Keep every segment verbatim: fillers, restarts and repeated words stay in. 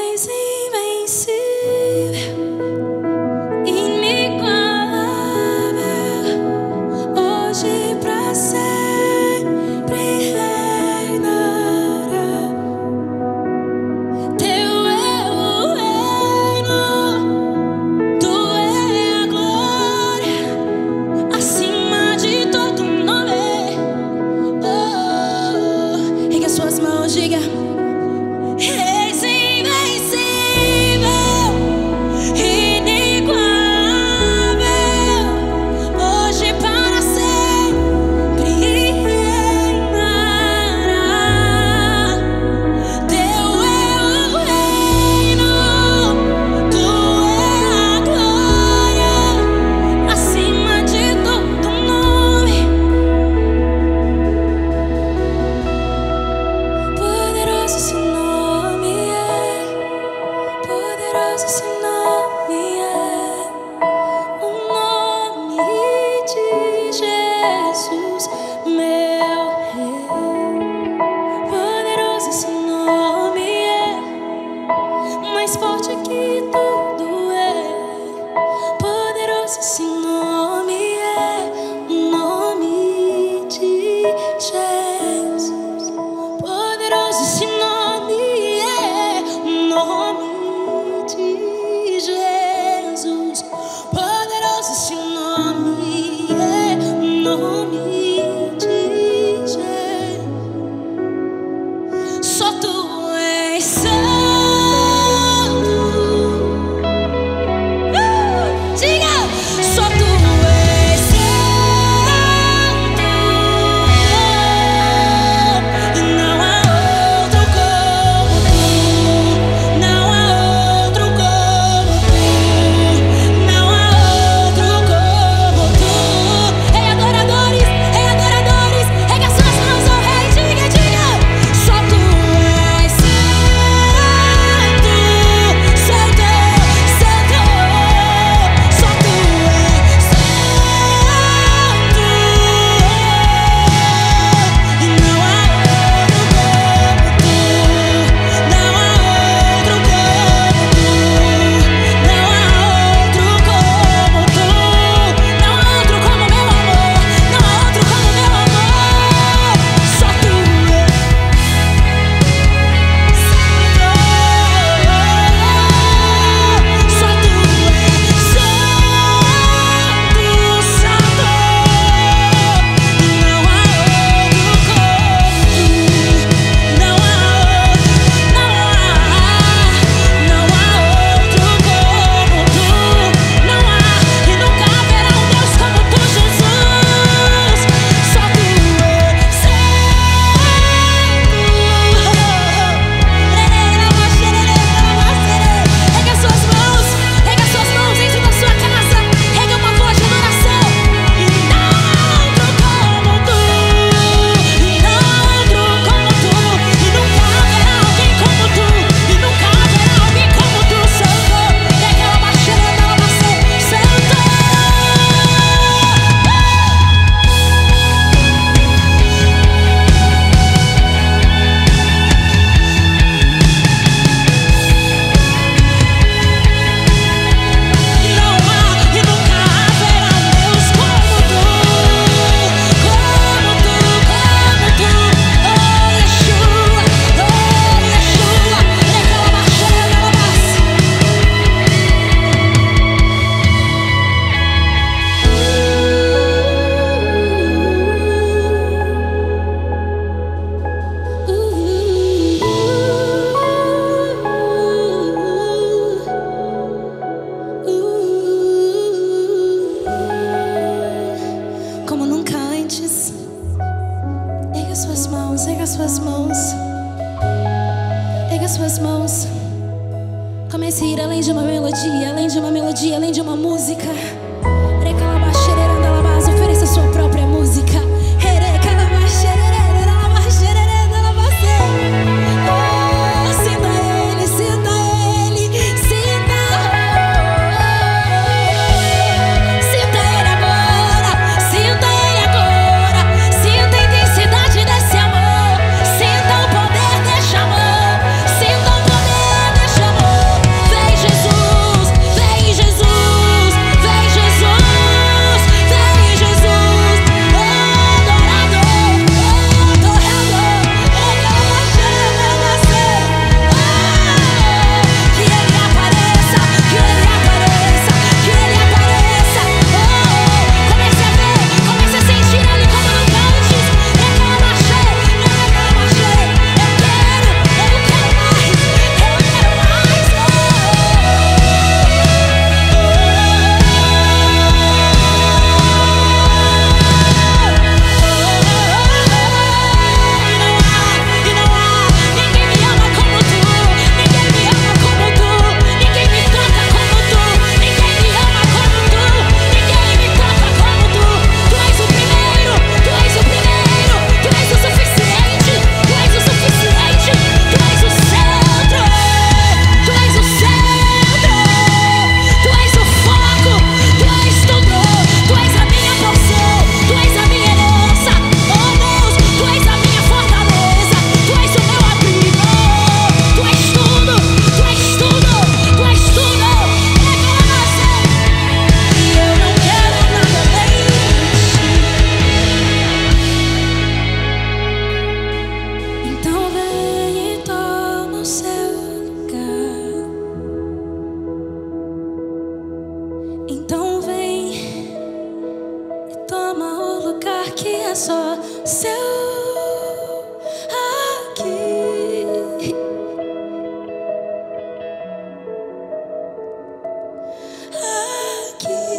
és invencível, inigualável, hoje pra sempre reinará. Teu é o reino, tu é a glória, acima de todo nome. Oh, ergue as suas mãos, diga: és invencível, inigualável, hoje para sempre reinará. Teu é o reino, tu é a glória, acima de todo nome. Poderoso esse nome é, poderoso esse nome é, o nome de Jesus, meu Rei. Poderoso esse nome é, mais forte que tudo é. Poderoso esse nome é, o nome de Jesus. Poderoso esse nome é, o nome de Jesus. Poderoso esse nome é, o nome de Jesus. Só tu és santo. Uh! Diga! Só tu és santo, e não há outro como tu, não há outro como tu, não há outro como tu. Ei, adoradores, ei, adoradores, ergue as suas mãos ao Rei, diga, diga. Só tu és santo, santo, santo. Só tu és santo, e não há outro como tu, não há outro como tu, não há outro como tu, não há outro como meu amor, não há outro como meu amor. Só tu és santo, só tu és santo, santo, e não há outro como tu, não há outro, não há, não há outro como tu, não há e nunca haverá um Deus como tu, Jesus. Só tu és santo. Ergue as suas mãos, ergue as suas mãos dentro da sua casa, ergue uma voz de adoração. E não há outro como tu, e não há outro como tu, e nunca haverá alguém como tu, e nunca haverá alguém como tu, Santo. Ergue ela baixando, ela você, Santo. Não há e nunca haverá um Deus como tu, como tu, como tu. Oh, Yeshua, oh, Yeshua, ergue ela baixando, ela você. Como nunca antes, ergue as suas mãos, ergue as suas mãos, ergue as suas mãos. Comece a ir além de uma melodia, além de uma melodia, além de uma música. Ofereça a sua própria música. Oh, sinta ele, sinta ele, sinta. Sinta ele agora, sinta ele agora. Sinta a intensidade desse amor, sinta o poder desse amor, sinta o poder desse amor. seu aqui. Aqui.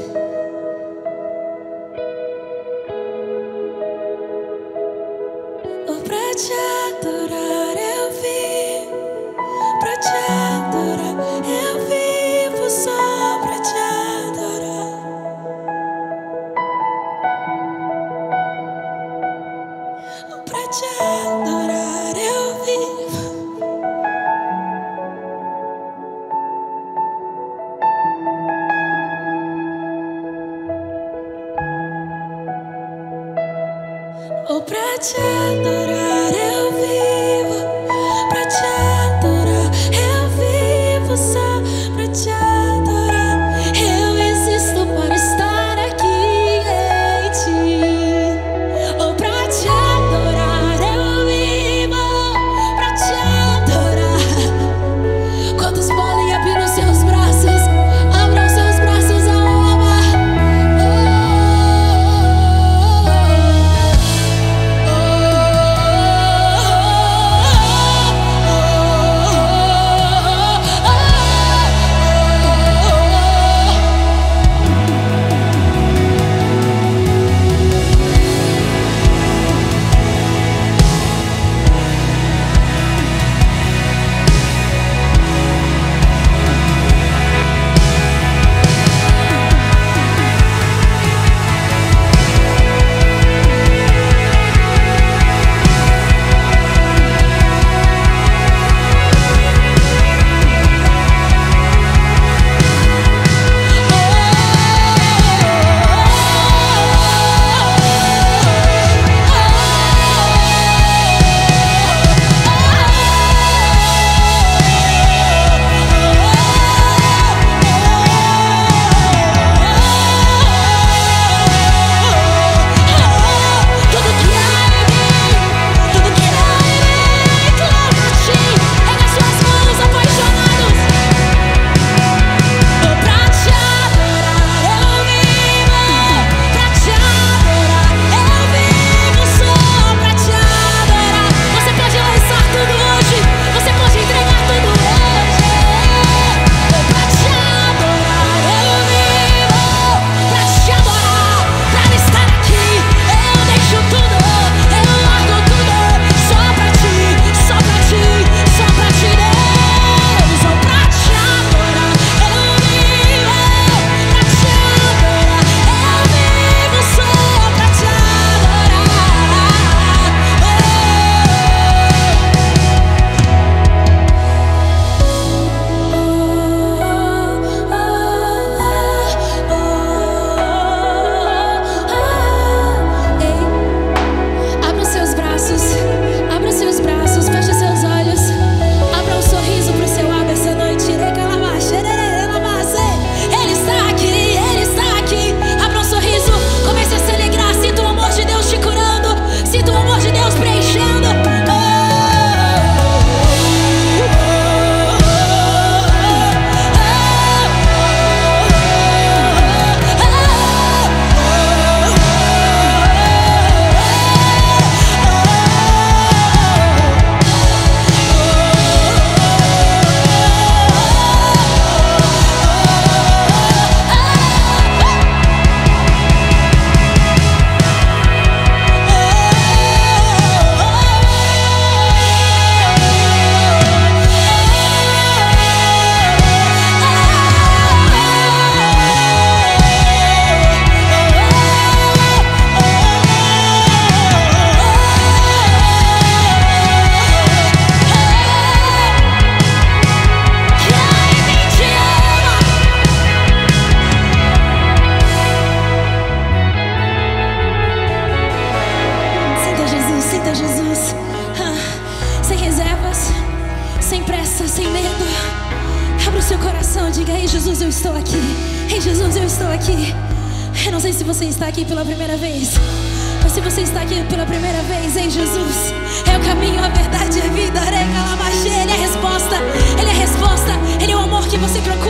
Oh, pra te adorar eu vivo, pra te adorar eu vivo só pra te adorar. Oh, pra te adorar eu vivo. Oh, pra te adorar eu vivo, pra te adorar eu vivo só pra te adorar. Eu existo para estar aqui em ti. Oh, pra te adorar eu vivo, pra te adorar. Quantos podem abrir os seus braços? Abram os seus braços ao amar. Diga: ei, Jesus, eu estou aqui. Ei, Jesus, eu estou aqui. Eu não sei se você está aqui pela primeira vez, mas se você está aqui pela primeira vez, ei, Jesus é o caminho, a verdade e a vida. Ele é a resposta, Ele é a resposta, Ele é o amor que você procura.